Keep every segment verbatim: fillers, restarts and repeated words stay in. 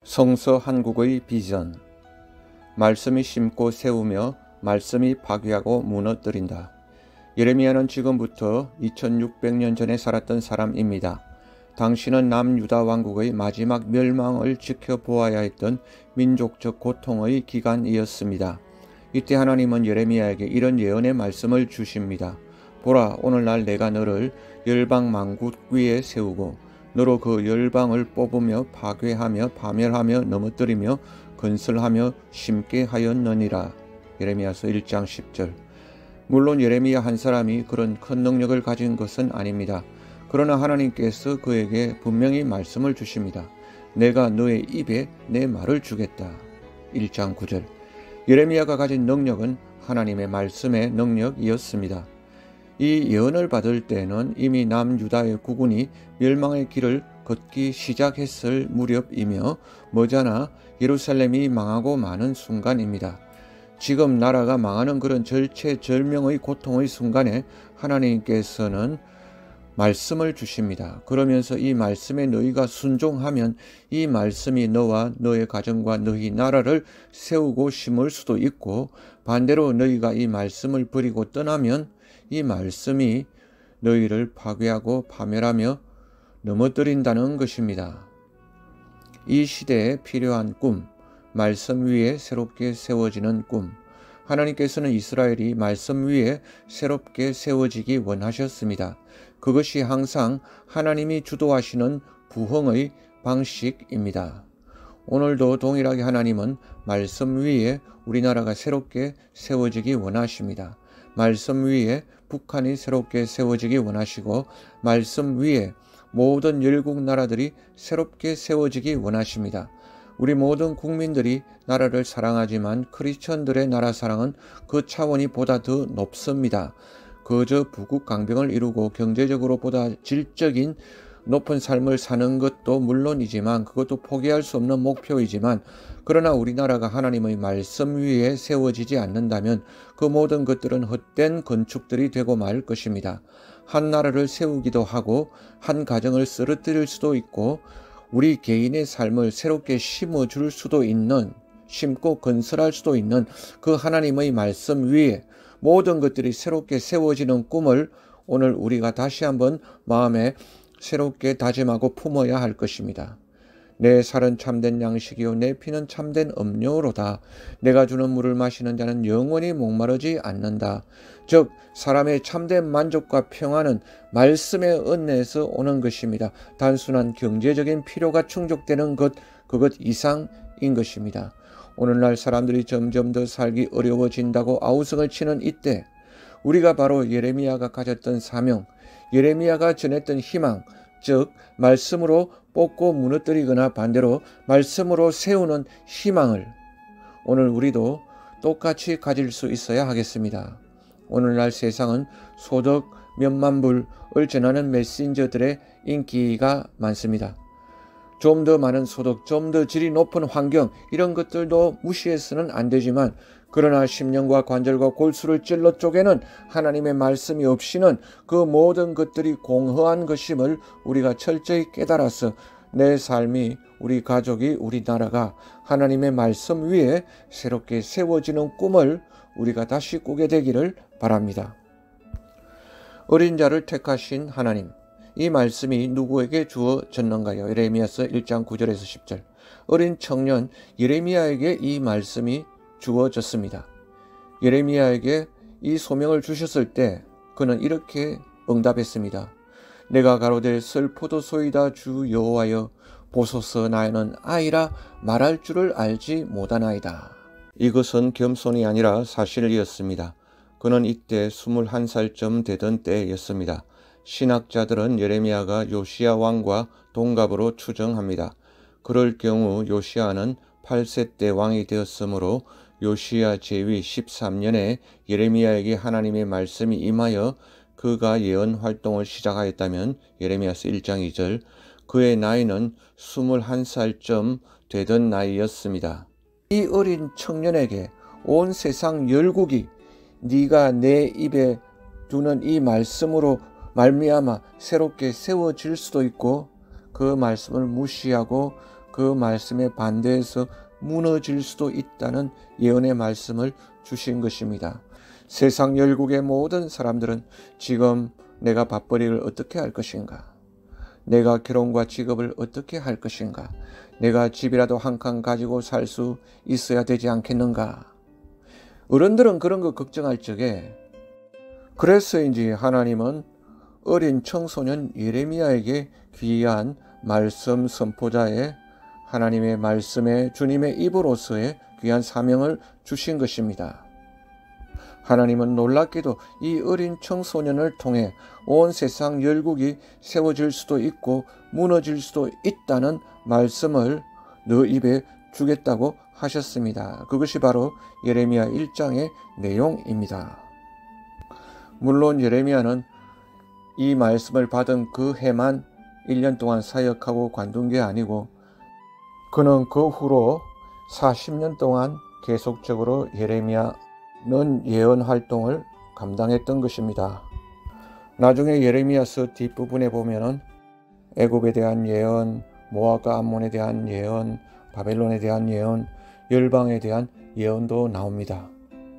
성서 한국의 비전. 말씀이 심고 세우며 말씀이 파괴하고 무너뜨린다. 예레미야는 지금부터 이천육백 년 전에 살았던 사람입니다. 당시는 남유다 왕국의 마지막 멸망을 지켜보아야 했던 민족적 고통의 기간이었습니다. 이때 하나님은 예레미야에게 이런 예언의 말씀을 주십니다. 보라, 오늘날 내가 너를 열방 만국 위에 세우고 너로 그 열방을 뽑으며 파괴하며 파멸하며 넘어뜨리며 건설하며 심게 하였느니라. 예레미야서 일 장 십 절. 물론 예레미야 한 사람이 그런 큰 능력을 가진 것은 아닙니다. 그러나 하나님께서 그에게 분명히 말씀을 주십니다. 내가 너의 입에 내 말을 주겠다. 일 장 구 절. 예레미야가 가진 능력은 하나님의 말씀의 능력이었습니다. 이 예언을 받을 때는 이미 남유다의 국군이 멸망의 길을 걷기 시작했을 무렵이며 머지않아 예루살렘이 망하고 마는 순간입니다. 지금 나라가 망하는 그런 절체절명의 고통의 순간에 하나님께서는 말씀을 주십니다. 그러면서 이 말씀에 너희가 순종하면 이 말씀이 너와 너의 가정과 너희 나라를 세우고 심을 수도 있고, 반대로 너희가 이 말씀을 버리고 떠나면 이 말씀이 너희를 파괴하고 파멸하며 넘어뜨린다는 것입니다. 이 시대에 필요한 꿈, 말씀 위에 새롭게 세워지는 꿈. 하나님께서는 이스라엘이 말씀 위에 새롭게 세워지기 원하셨습니다. 그것이 항상 하나님이 주도하시는 부흥의 방식입니다. 오늘도 동일하게 하나님은 말씀 위에 우리나라가 새롭게 세워지기 원하십니다. 말씀 위에 북한이 새롭게 세워지기 원하시고, 말씀 위에 모든 열국 나라들이 새롭게 세워지기 원하십니다. 우리 모든 국민들이 나라를 사랑하지만 크리스천들의 나라 사랑은 그 차원이 보다 더 높습니다. 그저 부국 강병을 이루고 경제적으로 보다 질적인 높은 삶을 사는 것도 물론이지만, 그것도 포기할 수 없는 목표이지만, 그러나 우리나라가 하나님의 말씀 위에 세워지지 않는다면 그 모든 것들은 헛된 건축들이 되고 말 것입니다. 한 나라를 세우기도 하고 한 가정을 쓰러뜨릴 수도 있고 우리 개인의 삶을 새롭게 심어줄 수도 있는, 심고 건설할 수도 있는 그 하나님의 말씀 위에 모든 것들이 새롭게 세워지는 꿈을 오늘 우리가 다시 한번 마음에 새롭게 다짐하고 품어야 할 것입니다. 내 살은 참된 양식이요 내 피는 참된 음료로다. 내가 주는 물을 마시는 자는 영원히 목마르지 않는다. 즉 사람의 참된 만족과 평안은 말씀의 은혜에서 오는 것입니다. 단순한 경제적인 필요가 충족되는 것, 그것 이상인 것입니다. 오늘날 사람들이 점점 더 살기 어려워진다고 아우성을 치는 이때, 우리가 바로 예레미야가 가졌던 사명, 예레미야가 전했던 희망, 즉 말씀으로 뽑고 무너뜨리거나 반대로 말씀으로 세우는 희망을 오늘 우리도 똑같이 가질 수 있어야 하겠습니다. 오늘날 세상은 소득 몇만 불을 전하는 메신저들의 인기가 많습니다. 좀 더 많은 소득, 좀 더 질이 높은 환경, 이런 것들도 무시해서는 안 되지만, 그러나 심령과 관절과 골수를 찔러 쪼개는 하나님의 말씀이 없이는 그 모든 것들이 공허한 것임을 우리가 철저히 깨달아서 내 삶이, 우리 가족이, 우리나라가 하나님의 말씀 위에 새롭게 세워지는 꿈을 우리가 다시 꾸게 되기를 바랍니다. 어린 자를 택하신 하나님, 이 말씀이 누구에게 주어졌는가요? 예레미야서 일 장 구 절에서 십 절. 어린 청년 예레미야에게 이 말씀이 주어졌습니다. 예레미야에게 이 소명을 주셨을 때 그는 이렇게 응답했습니다. 내가 가로되 슬포도소이다 주 여호와여, 보소서 나는 아이라 말할 줄을 알지 못하나이다. 이것은 겸손이 아니라 사실이었습니다. 그는 이때 스물한 살쯤 되던 때였습니다. 신학자들은 예레미야가 요시야 왕과 동갑으로 추정합니다. 그럴 경우 요시야는 팔 세 때 왕이 되었으므로 요시야 제위 십삼 년에 예레미야에게 하나님의 말씀이 임하여 그가 예언 활동을 시작하였다면 예레미야서 일 장 이 절, 그의 나이는 스물한 살쯤 되던 나이였습니다. 이 어린 청년에게 온 세상 열국이 네가 내 입에 두는 이 말씀으로 말미암아 새롭게 세워질 수도 있고, 그 말씀을 무시하고 그 말씀에 반대해서 무너질 수도 있다는 예언의 말씀을 주신 것입니다. 세상 열국의 모든 사람들은 지금 내가 밥벌이를 어떻게 할 것인가? 내가 결혼과 직업을 어떻게 할 것인가? 내가 집이라도 한 칸 가지고 살 수 있어야 되지 않겠는가? 어른들은 그런 거 걱정할 적에 그래서인지 하나님은 어린 청소년 예레미야에게 귀한 말씀 선포자의 하나님의 말씀에 주님의 입으로서의 귀한 사명을 주신 것입니다. 하나님은 놀랍게도 이 어린 청소년을 통해 온 세상 열국이 세워질 수도 있고 무너질 수도 있다는 말씀을 너 입에 주겠다고 하셨습니다. 그것이 바로 예레미야 일 장의 내용입니다. 물론 예레미야는 이 말씀을 받은 그 해만 일 년 동안 사역하고 관둔 게 아니고 그는 그 후로 사십 년 동안 계속적으로 예레미야는 예언 활동을 감당했던 것입니다. 나중에 예레미야서 뒷부분에 보면은 애굽에 대한 예언, 모압과 암몬에 대한 예언, 바벨론에 대한 예언, 열방에 대한 예언도 나옵니다.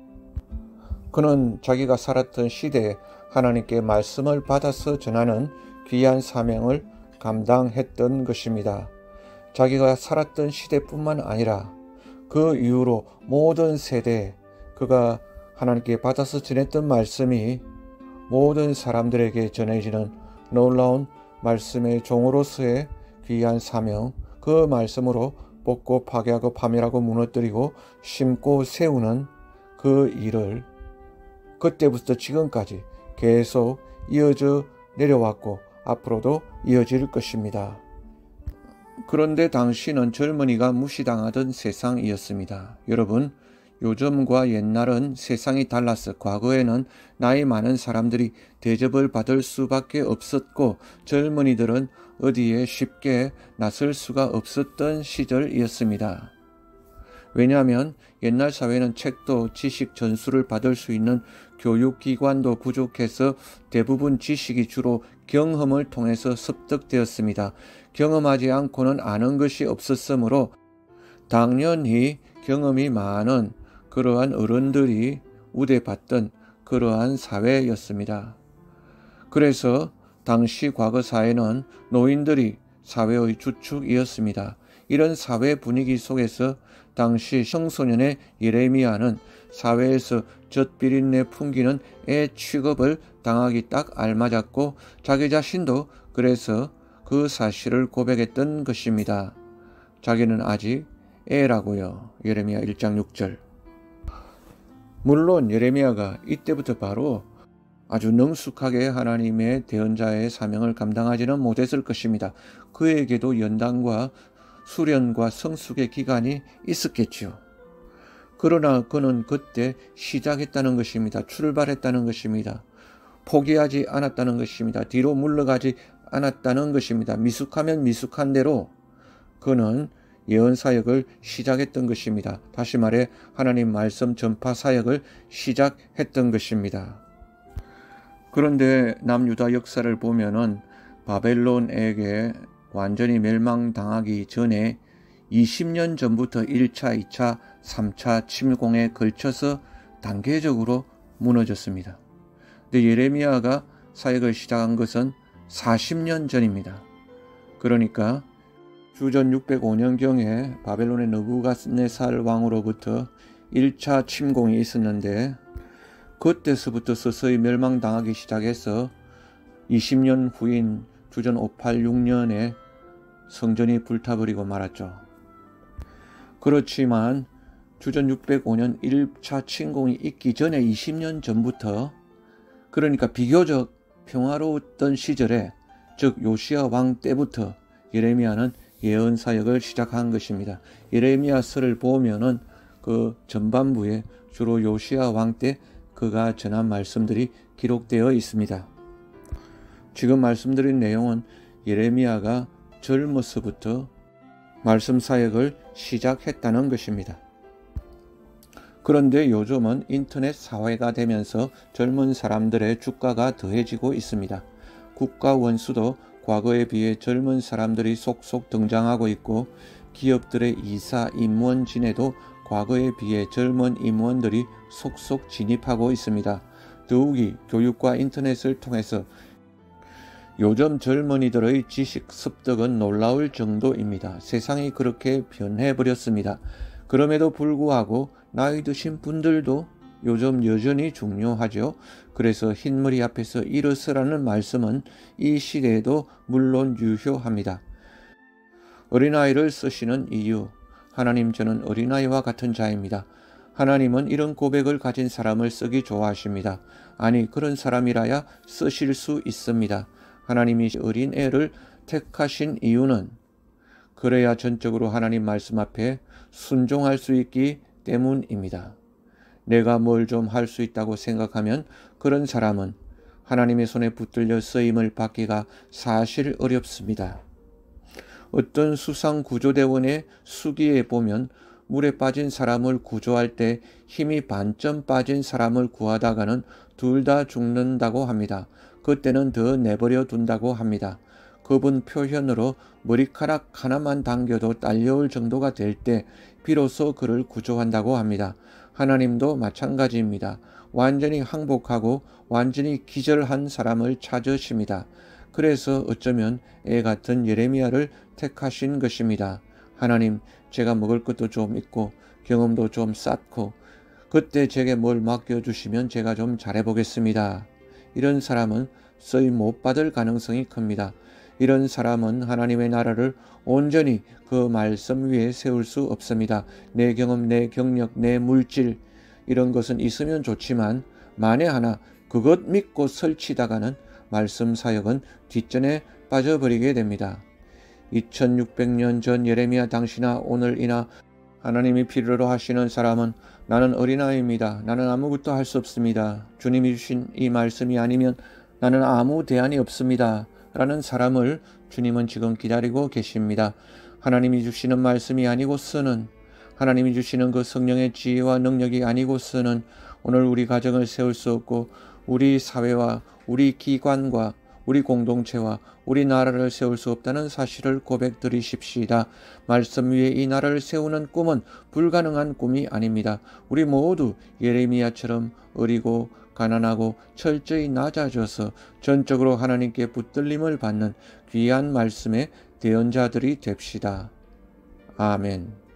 그는 자기가 살았던 시대에 하나님께 말씀을 받아서 전하는 귀한 사명을 감당했던 것입니다. 자기가 살았던 시대뿐만 아니라 그 이후로 모든 세대에 그가 하나님께 받아서 전했던 말씀이 모든 사람들에게 전해지는 놀라운 말씀의 종으로서의 귀한 사명, 그 말씀으로 뽑고 파괴하고 파멸하고 무너뜨리고 심고 세우는 그 일을 그때부터 지금까지 계속 이어져 내려왔고 앞으로도 이어질 것입니다. 그런데 당시는 젊은이가 무시당하던 세상이었습니다. 여러분, 요즘과 옛날은 세상이 달라서 과거에는 나이 많은 사람들이 대접을 받을 수밖에 없었고 젊은이들은 어디에 쉽게 나설 수가 없었던 시절이었습니다. 왜냐하면 옛날 사회는 책도 지식 전수를 받을 수 있는 교육기관도 부족해서 대부분 지식이 주로 경험을 통해서 습득되었습니다. 경험하지 않고는 아는 것이 없었으므로 당연히 경험이 많은 그러한 어른들이 우대받던 그러한 사회였습니다. 그래서 당시 과거 사회는 노인들이 사회의 주축이었습니다. 이런 사회 분위기 속에서 당시 청소년의 예레미야는 사회에서 젖비린내 풍기는 애 취급을 당하기 딱 알맞았고 자기 자신도 그래서 그 사실을 고백했던 것입니다. 자기는 아직 애라고요. 예레미야 일 장 육 절. 물론 예레미야가 이때부터 바로 아주 능숙하게 하나님의 대언자의 사명을 감당하지는 못했을 것입니다. 그에게도 연단과 수련과 성숙의 기간이 있었겠지요. 그러나 그는 그때 시작했다는 것입니다. 출발했다는 것입니다. 포기하지 않았다는 것입니다. 뒤로 물러가지 않았다는 것입니다. 미숙하면 미숙한 대로 그는 예언 사역을 시작했던 것입니다. 다시 말해 하나님 말씀 전파 사역을 시작했던 것입니다. 그런데 남유다 역사를 보면은 바벨론에게 완전히 멸망당하기 전에 이십 년 전부터 일 차, 이 차, 삼 차 침공에 걸쳐서 단계적으로 무너졌습니다. 근데 예레미야가 사역을 시작한 것은 사십 년 전입니다. 그러니까 주전 육백오 년경에 바벨론의 느부갓네살 왕으로부터 일 차 침공이 있었는데 그때서부터 서서히 멸망당하기 시작해서 이십 년 후인 주전 오백팔십육 년에 성전이 불타버리고 말았죠. 그렇지만 주전 육백오 년 일 차 침공이 있기 전에 이십 년 전부터 그러니까 비교적 평화로웠던 시절에 즉 요시야 왕 때부터 예레미야는 예언 사역을 시작한 것입니다. 예레미야서를 보면은 그 전반부에 주로 요시야 왕 때 그가 전한 말씀들이 기록되어 있습니다. 지금 말씀드린 내용은 예레미야가 젊어서부터 말씀 사역을 시작했다는 것입니다. 그런데 요즘은 인터넷 사회가 되면서 젊은 사람들의 주가가 더해지고 있습니다. 국가 원수도 과거에 비해 젊은 사람들이 속속 등장하고 있고 기업들의 이사 임원 진에도 과거에 비해 젊은 임원들이 속속 진입하고 있습니다. 더욱이 교육과 인터넷을 통해서 요즘 젊은이들의 지식 습득은 놀라울 정도입니다. 세상이 그렇게 변해버렸습니다. 그럼에도 불구하고 나이 드신 분들도 요즘 여전히 중요하죠. 그래서 흰머리 앞에서 일어서라는 말씀은 이 시대에도 물론 유효합니다. 어린아이를 쓰시는 이유. 하나님, 저는 어린아이와 같은 자입니다. 하나님은 이런 고백을 가진 사람을 쓰기 좋아하십니다. 아니, 그런 사람이라야 쓰실 수 있습니다. 하나님이 어린애를 택하신 이유는 그래야 전적으로 하나님 말씀 앞에 순종할 수 있기 때문입니다. 내가 뭘 좀 할 수 있다고 생각하면 그런 사람은 하나님의 손에 붙들려 쓰임을 받기가 사실 어렵습니다. 어떤 수상구조대원의 수기에 보면 물에 빠진 사람을 구조할 때 힘이 반쯤 빠진 사람을 구하다가는 둘 다 죽는다고 합니다. 그때는 더 내버려 둔다고 합니다. 그분 표현으로 머리카락 하나만 당겨도 딸려올 정도가 될 때 비로소 그를 구조한다고 합니다. 하나님도 마찬가지입니다. 완전히 항복하고 완전히 기절한 사람을 찾으십니다. 그래서 어쩌면 애 같은 예레미야를 택하신 것입니다. 하나님, 제가 먹을 것도 좀 있고 경험도 좀 쌓고 그때 제게 뭘 맡겨주시면 제가 좀 잘해보겠습니다. 이런 사람은 쓰임 못 받을 가능성이 큽니다. 이런 사람은 하나님의 나라를 온전히 그 말씀 위에 세울 수 없습니다. 내 경험, 내 경력, 내 물질 이런 것은 있으면 좋지만 만에 하나 그것 믿고 설치다가는 말씀 사역은 뒷전에 빠져버리게 됩니다. 이천육백 년 전 예레미야 당시나 오늘이나 하나님이 필요로 하시는 사람은 나는 어린아이입니다. 나는 아무것도 할 수 없습니다. 주님이 주신 이 말씀이 아니면 나는 아무 대안이 없습니다. 라는 사람을 주님은 지금 기다리고 계십니다. 하나님이 주시는 말씀이 아니고서는 하나님이 주시는 그 성령의 지혜와 능력이 아니고서는 오늘 우리 가정을 세울 수 없고 우리 사회와 우리 기관과 우리 공동체와 우리 나라를 세울 수 없다는 사실을 고백드리십시다. 말씀 위에 이 나라를 세우는 꿈은 불가능한 꿈이 아닙니다. 우리 모두 예레미야처럼 어리고 가난하고 철저히 낮아져서 전적으로 하나님께 붙들림을 받는 귀한 말씀의 대언자들이 됩시다. 아멘.